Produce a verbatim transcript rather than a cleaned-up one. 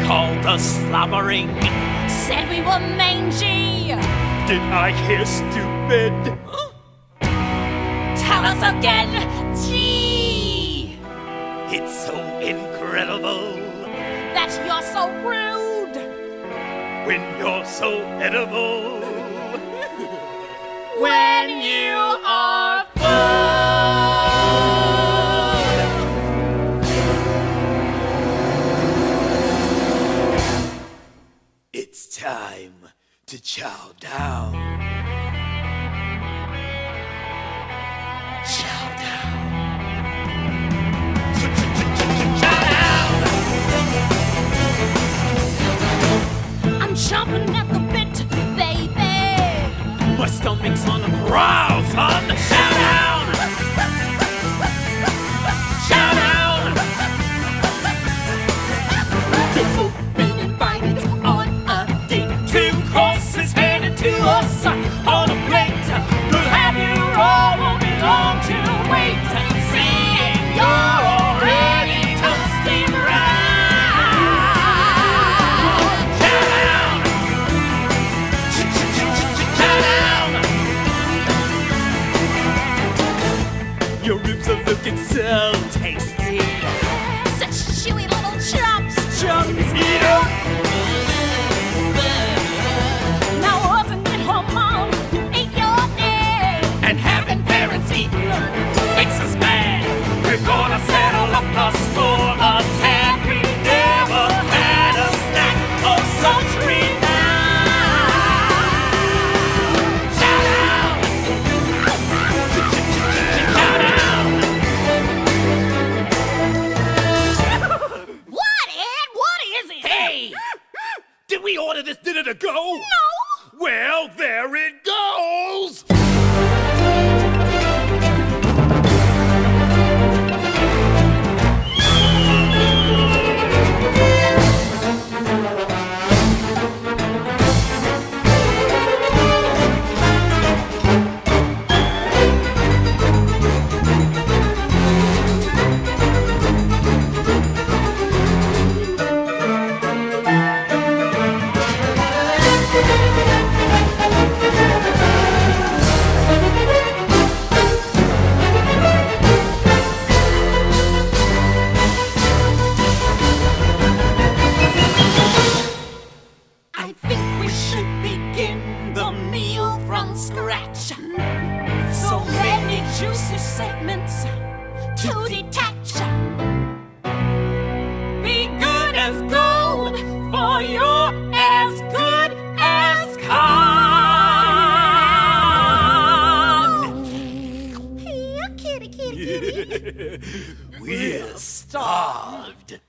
called us slobbering. Said we were mangy. Did I hear stupid? Tell us again, gee. It's so incredible that you're so rude when you're so edible. When you are food. It's time to chow down. Chow down. Chow down. I'm chomping at the bit, baby. My stomach's on the prowl, son. Chow down. Chow down. You've been invited on a date. Two courses handed to us on a plate. We'll have you all, won't be long to wait. Seeing you're already toasting around. Chow down. Chow down. Your ribs are looking so tasty. Such chewy little chops. Chunks, eat 'em. Now wasn't it her mom who ate your name? And having parents eat makes us mad. We're gonna settle up the score a tad. We never had a snack of such renown. Chow down. Chow down. What, Ed? What is it? Hey! Did we order this dinner to go? No! Well, there it goes! I think we should begin the meal from scratch. So many juicy segments to detach. Be good as gold, for you're as good as cod. Here, kitty, kitty, kitty. We're starved.